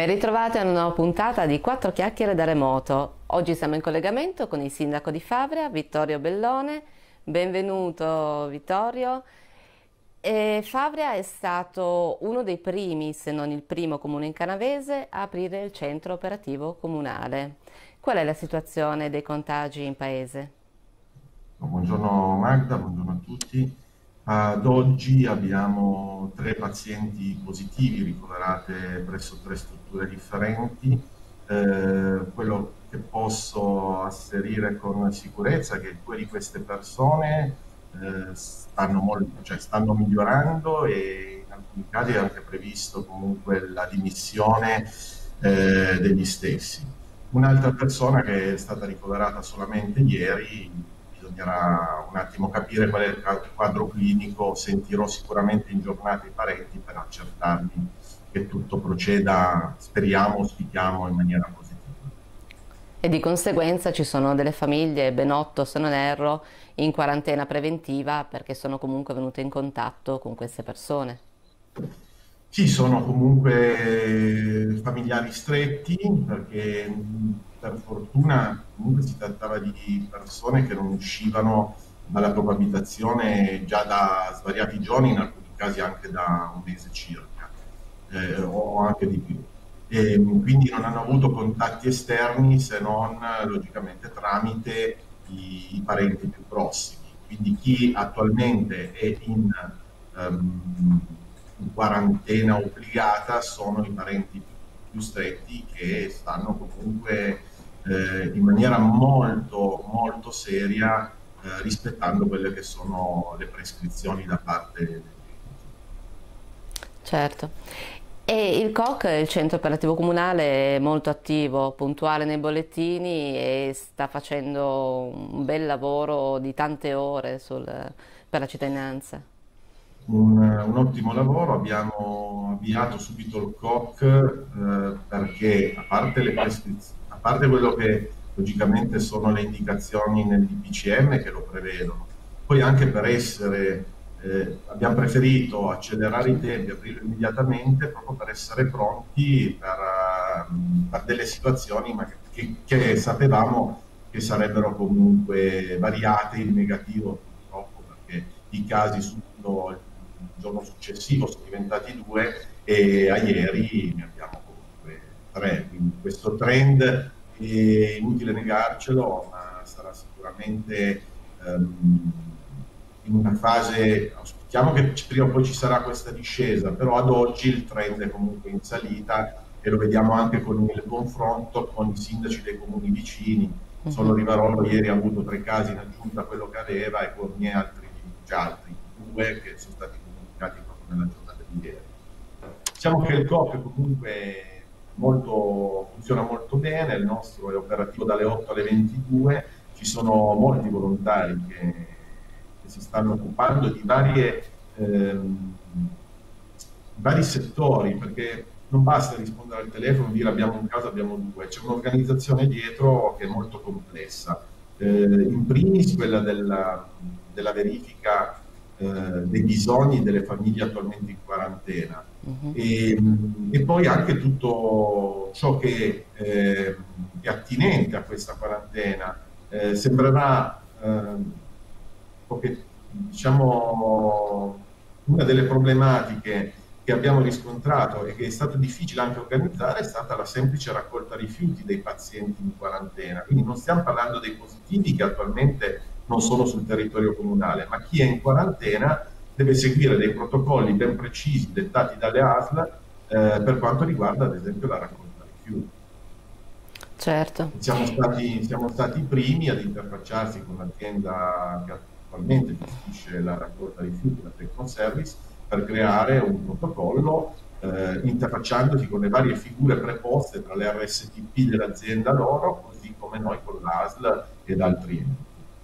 Ben ritrovati a una nuova puntata di Quattro chiacchiere da remoto. Oggi siamo in collegamento con il sindaco di Favrea, Vittorio Bellone. Benvenuto Vittorio. Favrea è stato uno dei primi, se non il primo comune in canavese a aprire il centro operativo comunale. Qual è la situazione dei contagi in paese? Buongiorno Magda, buongiorno a tutti. Ad oggi abbiamo 3 pazienti positivi ricoverate presso 3 strutture differenti. Quello che posso asserire con sicurezza è che 2 di queste persone stanno migliorando e in alcuni casi è anche previsto comunque la dimissione degli stessi. Un'altra persona che è stata ricoverata solamente ieri, bisognerà un attimo capire qual è il quadro clinico, sentirò sicuramente in giornata i parenti per accertarmi che tutto proceda, speriamo, auspichiamo, in maniera positiva. E di conseguenza ci sono delle famiglie, ben 8 se non erro, in quarantena preventiva perché sono comunque venute in contatto con queste persone. Sì, sono comunque familiari stretti perché per fortuna comunque si trattava di persone che non uscivano dalla propria abitazione già da svariati giorni, in alcuni casi anche da un mese circa, o anche di più. E, quindi non hanno avuto contatti esterni se non logicamente tramite i parenti più prossimi. Quindi chi attualmente è ehm, in quarantena obbligata sono i parenti più stretti che stanno comunque in maniera molto seria rispettando quelle che sono le prescrizioni da parte dei medici. Certo. E il COC, il centro operativo comunale, è molto attivo, puntuale nei bollettini e sta facendo un bel lavoro di tante ore per la cittadinanza. Un ottimo lavoro, abbiamo avviato subito il COC perché a parte quello che logicamente sono le indicazioni nel DPCM che lo prevedono, poi anche per abbiamo preferito accelerare i tempi, aprirlo immediatamente proprio per essere pronti per delle situazioni ma che sapevamo che sarebbero comunque variate in negativo purtroppo perché i casi subito il giorno successivo sono diventati 2 e a ieri ne abbiamo comunque 3, quindi questo trend è inutile negarcelo, ma sarà sicuramente in una fase, auspichiamo che prima o poi ci sarà questa discesa, però ad oggi il trend è comunque in salita e lo vediamo anche con il confronto con i sindaci dei comuni vicini. Solo Rivarolo ieri ha avuto 3 casi in aggiunta a quello che aveva e Cormier già altri 2 che sono stati comunicati proprio nella giornata di ieri. Diciamo che il COP comunque funziona molto bene, il nostro è operativo dalle 8 alle 22, ci sono molti volontari che si stanno occupando di vari settori, perché non basta rispondere al telefono e dire abbiamo un caso, abbiamo 2, c'è un'organizzazione dietro che è molto complessa. In primis quella della verifica dei bisogni delle famiglie attualmente in quarantena e poi anche tutto ciò che è attinente a questa quarantena. Sembrerà diciamo, una delle problematiche che abbiamo riscontrato e che è stato difficile anche organizzare è stata la semplice raccolta rifiuti dei pazienti in quarantena. Quindi non stiamo parlando dei positivi che attualmente non sono sul territorio comunale, ma chi è in quarantena deve seguire dei protocolli ben precisi dettati dalle ASL per quanto riguarda ad esempio la raccolta rifiuti. Certo. Siamo stati i primi ad interfacciarsi con l'azienda che attualmente gestisce la raccolta rifiuti, la Tecno Service, per creare un protocollo interfacciandosi con le varie figure preposte tra le RSTP dell'azienda loro, così come noi con l'ASL ed altri enti.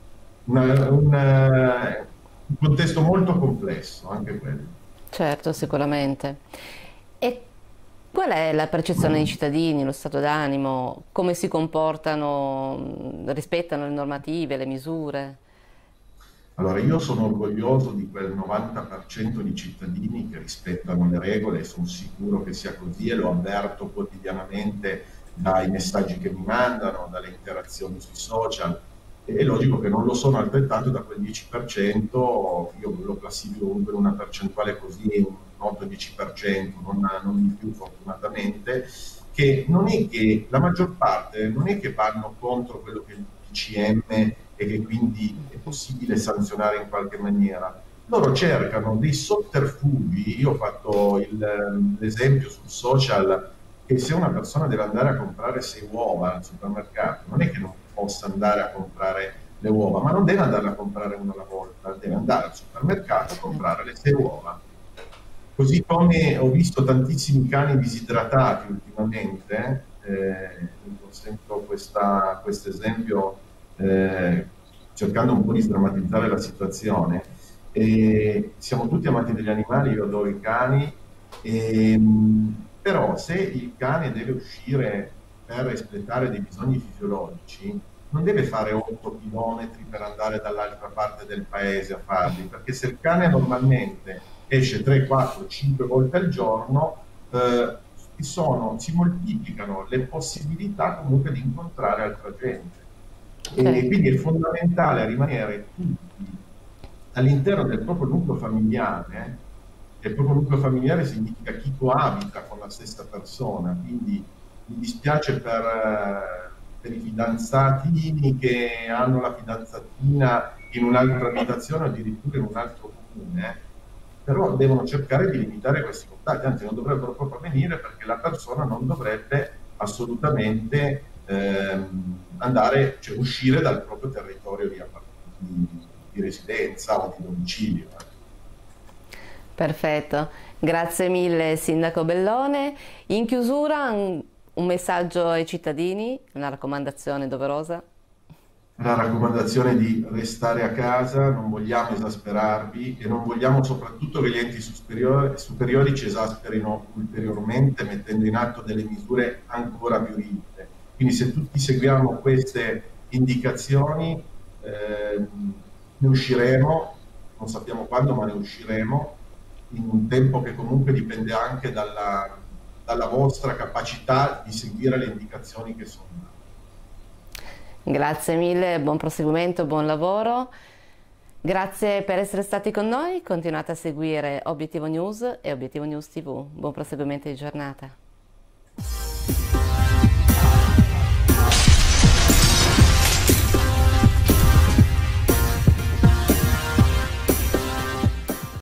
Un contesto molto complesso, anche quello. Certo, sicuramente. E qual è la percezione dei cittadini, lo stato d'animo, come si comportano, rispettano le normative, le misure? Allora, io sono orgoglioso di quel 90% di cittadini che rispettano le regole e sono sicuro che sia così e lo avverto quotidianamente dai messaggi che mi mandano, dalle interazioni sui social. E è logico che non lo sono altrettanto da quel 10%, io lo classifico comunque in una percentuale così, un 8-10%, non di più fortunatamente, che non è che la maggior parte non è che vanno contro quello che è il DPCM e che quindi è possibile sanzionare in qualche maniera. Loro cercano dei sotterfugi. Io ho fatto l'esempio sul social che se una persona deve andare a comprare 6 uova al supermercato, non è che non possa andare a comprare le uova, ma non deve andare a comprare una alla volta, deve andare al supermercato a comprare le 6 uova. Così come ho visto tantissimi cani disidratati ultimamente, sento questo esempio cercando un po' di sdrammatizzare la situazione. Siamo tutti amanti degli animali, io adoro i cani, però se il cane deve uscire per espletare dei bisogni fisiologici, non deve fare 8 chilometri per andare dall'altra parte del paese a farli, perché se il cane normalmente esce 3, 4, 5 volte al giorno, si moltiplicano le possibilità comunque di incontrare altra gente. E Certo. quindi è fondamentale rimanere tutti all'interno del proprio nucleo familiare, e il proprio nucleo familiare significa chi coabita con la stessa persona, quindi mi dispiace per i fidanzatini che hanno la fidanzatina in un'altra abitazione o addirittura in un altro comune, però devono cercare di limitare questi contatti, anzi non dovrebbero proprio avvenire perché la persona non dovrebbe assolutamente andare, cioè uscire dal proprio territorio di residenza o di domicilio. Perfetto, grazie mille Sindaco Bellone. In chiusura un messaggio ai cittadini, una raccomandazione doverosa. La raccomandazione di restare a casa, non vogliamo esasperarvi e non vogliamo soprattutto che gli enti superiori ci esasperino ulteriormente mettendo in atto delle misure ancora più rigide. Quindi se tutti seguiamo queste indicazioni ne usciremo, non sappiamo quando, ma ne usciremo in un tempo che comunque dipende anche dalla vostra capacità di seguire le indicazioni che sono date. Grazie mille, buon proseguimento, buon lavoro. Grazie per essere stati con noi, continuate a seguire Obiettivo News e Obiettivo News TV. Buon proseguimento di giornata.